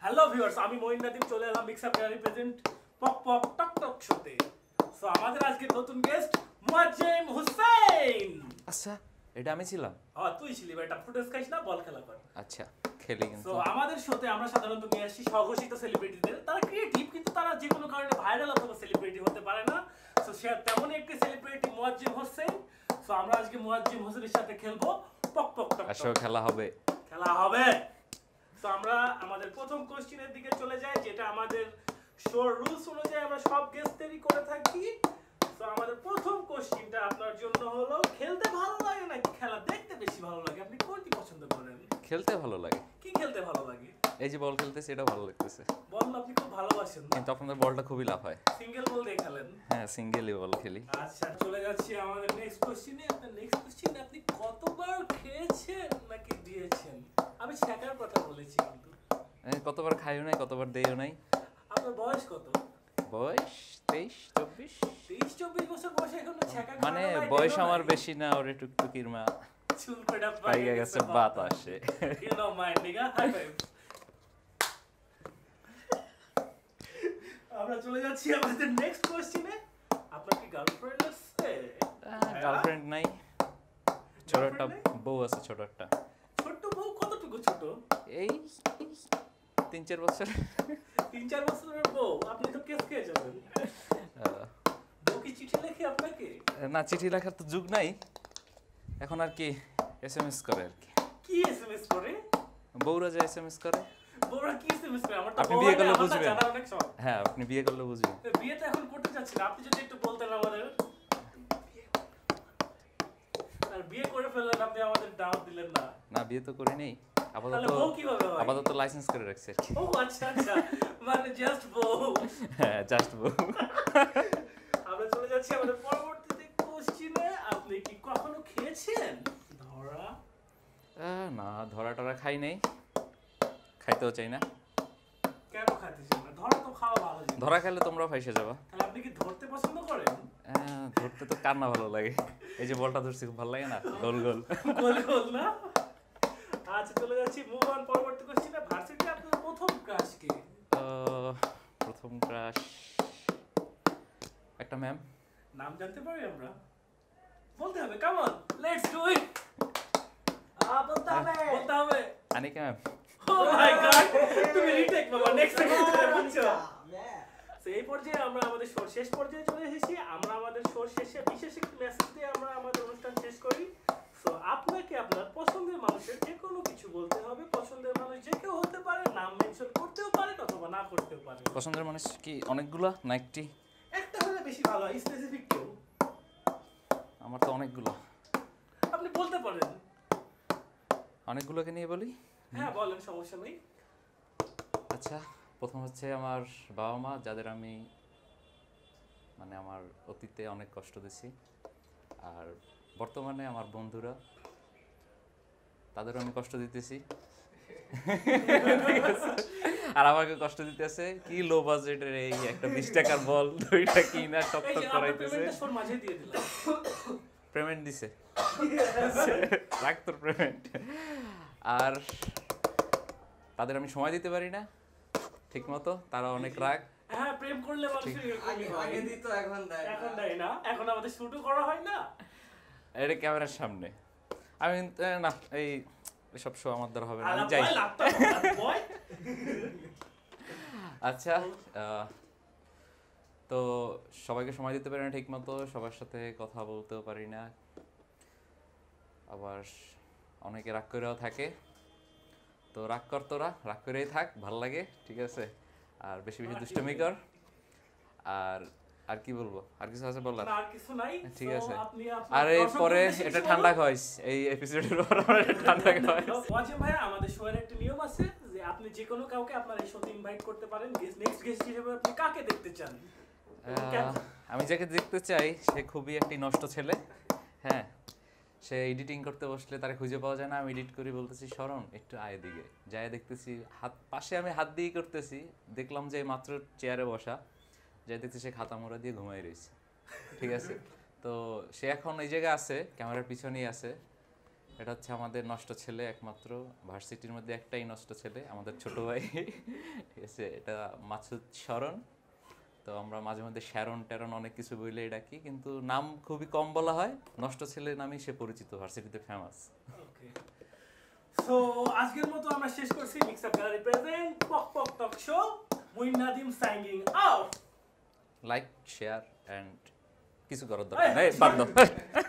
Hello viewers, আমি মঈন নাদিম চলে এলাম মিক্স আপ গ্যালারি প্রেজেন্ট পক পক টক টক শোতে। সো আমাদের আজকে নতুন গেস্ট মুয়াজ্জেম হোসেন। আচ্ছা, এটা আমি ছিলাম। তুই ছিলি ভাই, এটা ফুটেজ খাইস না, বল খেলা কর। আচ্ছা, খেলি কিন্তু। সো আমাদের শোতে আমরা সাধারণত নিয়ে আসি স্বঘোষিত সেলিব্রিটিদের। তারা ক্রিয়েটিভ, কিন্তু তারা যে কোনো কারণে ভাইরাল অথবা সেলিব্রিটি হতে পারে না। সো সে তেমনই একটি সেলিব্রিটি মুয়াজ্জেম হোসেন। সো আমরা আজকে মুয়াজ্জেম হোসেনের সাথে খেলবো পক পক টক আসলে টক। খেলা হবে। খেলা হবে। তো আমরা আমাদের প্রথম কোশ্চেনের দিকে চলে যাই, যেটা আমাদের শোর রুলস অনুযায়ী আমরা সব গেস্টেরই করে থাকি। তো আমাদের প্রথম কোশ্চেনটা আপনার জন্য হলো, খেলতে ভালো লাগে নাকি খেলা দেখতে বেশি ভালো লাগে? আপনি কোনটি পছন্দ করেন? খেলতে ভালো লাগে। কি খেলতে ভালো লাগে? এই যে বল খেলতেছি, এটা ভালো লাগতেছে। বল আপনি খুব ভালোবাসেন না? কিন্তু আপনাদের বলটা খুবই লাভ হয়। সিঙ্গেল বল দিয়ে খেলেন? হ্যাঁ, সিঙ্গেলই বল খেলি। আচ্ছা, চলে যাচ্ছি আমাদের নেক্সট কোশ্চেনে। আপনার নেক্সট কোশ্চেন, আপনি কতবার খেয়েছেন নাকি দিয়েছেন? আমি ছেকার কথা বলেছি কিন্তু। কতবার খাইও নাই, কতবার দেইও নাই। আপনার বয়স কত? বয়স 23-24। 23-24 বছর বয়সে এখনো ছেকা খাওয়া মানে নাই, বয়স দেও আমার নাই? বেশি না, ওরে টুকটুকির মা চুল কয়টা পাইয়া গেছে বাতাসে। You know my nigga, high five. আমরা চলে যাচ্ছি আমাদের নেক্সট কোশ্চেনে। আপনার কি গার্লফ্রেন্ড আছে? গার্লফ্রেন্ড নাই, ছোট একটা Girlfriend নাই? বউ আছে, ছোট একটা। ছোট বউ কতটুকু ছোট? এই 3-4 বছর। 3-4 বছরের বউ? আপনি তো কেস খেয়ে যাবেন। বউ কি চিঠি লেখে আপনাকে? না, চিঠি লেখার তো যুগ নাই এখন, আর কি SMS করে আর কি। কি এসএমএস করে? বউরা যে SMS করে। বউরা কি এসএমএস করে? আমার তো আপনি বউ বিয়ে হয় করলে না, আমার তা বুঝবেন। জানার অনেক শখ। হ্যাঁ, আপনি বিয়ে করলে বুঝবেন। বিয়ে তো এখন করতে চাচ্ছি না, আপনি যদি একটু বলতেন আমাদের। আর বিয়ে করে ফেললেন আপনি, আমাদের দাওয়াত দিলেন না। না, বিয়ে তো করি নেই তাহলে বউ কিভাবে হয়? আপাতত লাইসেন্স করে রাখছি আর কি। ও আচ্ছা আচ্ছা, মানে জাস্ট বউ। হ্যাঁ, জাস্ট বউ। আমরা চলে যাচ্ছি আমাদের পরবর্তীতে কোশ্চেনে। আপনি কি কখনো খেয়েছেন ধরা? না, ধরা টরা খাই নাই, খাইতেও চাই না। কেন খাইতেছেন না? ধরা তো খাওয়া ভালো জিনিস। ধরা খাইলে তোমরা ফাইসে যাবা। তাহলে আপনি কি ধরতে পছন্দ করেন? ধরতে তো কার না ভালো লাগে। এই যে বলটা ধরছি, খুব ভালো লাগে না, গোল গোল। গোল গোল না? আচ্ছা, চলে যাচ্ছি মুভ অন পরবর্তী কোশ্চেনে। ভার্সিটি আপনার প্রথম ক্রাশ কি? প্রথম ক্রাশ একটা ম্যাম। নাম জানতে পারি আমরা? বলতে হবে, come on, let's do it. বলতে হবে, বলতে হবে। Anika ma'am. Oh my god, তুমি রিটেক বাবা, নেক্সট সেকেন্ড বুঝছো? তো এই পর্যায়ে আমরা আমাদের শোর শেষ পর্যায়ে চলে এসেছি। আমরা আমাদের শোর শেষে বিশেষ একটি মেসেজ দিয়ে আমরা আমাদের অনুষ্ঠান শেষ করি। সো আপনাকে আপনার পছন্দের মানুষের যে কোনো কিছু বলতে হবে। পছন্দের মানুষ যে কেউ হতে পারে, নাম মেনশন করতেও পারেন অথবা না করতেও পারেন। পছন্দের মানুষ কি অনেকগুলা না একটি? একটা হলে বেশি ভালো হয়, স্পেসিফিক কেউ। আমার তো অনেকগুলো। আপনি বলতে পারেন। অনেকগুলোকে নিয়ে বলি। হ্যাঁ বলেন, সমস্যা নেই। আচ্ছা, প্রথম হচ্ছে আমার বাবা মা, যাদের আমি মানে আমার অতীতে অনেক কষ্ট দিয়েছি। আর বর্তমানে আমার বন্ধুরা, তাদেরও আমি কষ্ট দিতেছি। আর আমাকে কষ্ট দিতেছে কি লো বাজেটের এই একটা 20 টাকার বল দুইটা কিনা টক টক করাইতেছে। শোর মাঝে দিয়ে দিলাম। পেমেন্ট দিছে, রাখ তোর পেমেন্ট। আর তাদের আমি সময় দিতে পারি না ঠিক মতো, তারা অনেক রাগ। হ্যাঁ, প্রেম করলে মানুষের এরকমই হয়। আগে দিত, এখন দেয় না। এখন দেয় না, এখন আমাদের শুটও করা হয় না। এটা ক্যামেরার সামনে আমি কিন্তু, না এই সব শো আমার দ্বারা হবে না, আমি আলা যাই। বয় লাগতো বয়। আচ্ছা, তো সবাইকে সময় দিতে পারি না ঠিক মতো, সবার সাথে কথা বলতেও পারি না, আবার অনেকে রাগ করেও থাকে। তো রাগ কর, তোরা রাগ করেই থাক, ভাল লাগে, ঠিক আছে। আর বেশি বেশি দুষ্টমি কর। আর আর কি বলবো, আর কিছু আছে বলার? না, আর কিছু নাই। ঠিক So, আছে। আপনি আর এই পরে এটা ঠান্ডা খাওয়াইস, এই এপিসোডের পর আমরা এটা ঠান্ডা খাওয়াইস। ওয়াজিম ভাই, আমাদের শোয়ের একটা নিয়ম আছে যে আপনি যে কোনো কাউকে আপনার এই শোতে ইনভাইট করতে পারেন। নেক্সট গেস্ট হিসেবে আপনি কাকে দেখতে চান? আমি যাকে দেখতে চাই সে খুবই একটি নষ্ট ছেলে। হ্যাঁ, সে এডিটিং করতে বসলে তারা খুঁজে পাওয়া যায় না। আমি এডিট করি, বলতেছি শরণ একটু আয় দিকে যায়, দেখতেছি হাত পাশে, আমি হাত দিয়ে করতেছি, দেখলাম যে মাত্র চেয়ারে বসা, যাই দেখছি সে খাতা মোড়া দিয়ে ঘুমাই রয়েছে, ঠিক আছে। তো সে এখন এই জায়গায় আছে, ক্যামেরার পিছনেই আছে। এটা হচ্ছে আমাদের নষ্ট ছেলে, একমাত্র ভার্সিটির মধ্যে একটাই নষ্ট ছেলে, আমাদের ছোট ভাই। ঠিক আছে, এটা মাসুদ শরণ। তো আমরা মাঝে মধ্যে শ্যারন ট্যারন অনেক কিছু বলে ডাকি, কিন্তু নাম খুবই কম বলা হয়। নষ্ট ছেলে নামেই সে পরিচিত, ভার্সিটিতে ফেমাস। ওকে, সো আজকের মতো আমরা শেষ করছি মিক্স আপ গ্যালারি প্রেজেন্ট পক পক talk show. Muin Nadim signing out. Like, share and কিছু করার দরকার নেই, বাদ দাও।